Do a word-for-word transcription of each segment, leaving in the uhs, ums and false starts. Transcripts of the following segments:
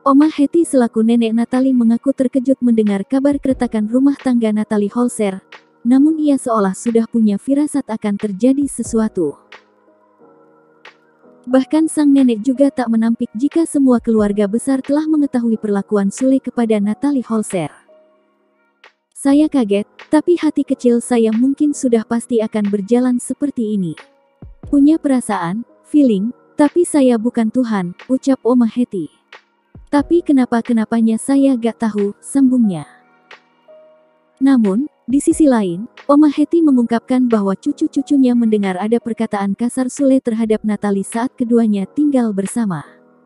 Oma Hetty selaku nenek Natalie mengaku terkejut mendengar kabar keretakan rumah tangga Natalie Holzer, namun ia seolah sudah punya firasat akan terjadi sesuatu. Bahkan sang nenek juga tak menampik jika semua keluarga besar telah mengetahui perlakuan Sule kepada Natalie Holzer. Saya kaget, tapi hati kecil saya mungkin sudah pasti akan berjalan seperti ini. Punya perasaan, feeling, tapi saya bukan Tuhan, ucap Oma Hetty. Tapi kenapa-kenapanya saya gak tahu, sambungnya. Namun, di sisi lain, Oma Hetty mengungkapkan bahwa cucu-cucunya mendengar ada perkataan kasar Sule terhadap Natalie saat keduanya tinggal bersama.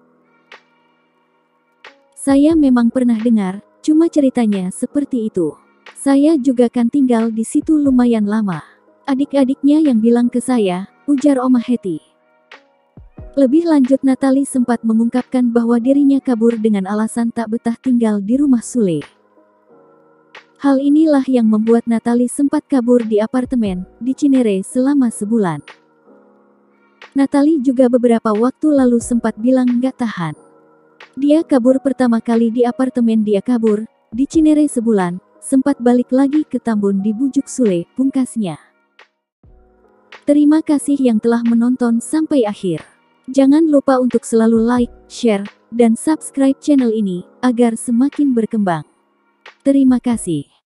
Saya memang pernah dengar, cuma ceritanya seperti itu. Saya juga kan tinggal di situ lumayan lama. Adik-adiknya yang bilang ke saya, ujar Oma Hetty. Lebih lanjut Natalie sempat mengungkapkan bahwa dirinya kabur dengan alasan tak betah tinggal di rumah Sule. Hal inilah yang membuat Natalie sempat kabur di apartemen di Cinere selama sebulan. Natalie juga beberapa waktu lalu sempat bilang gak tahan. Dia kabur pertama kali di apartemen dia kabur, di Cinere sebulan, sempat balik lagi ke Tambun dibujuk Sule, pungkasnya. Terima kasih yang telah menonton sampai akhir. Jangan lupa untuk selalu like, share, dan subscribe channel ini, agar semakin berkembang. Terima kasih.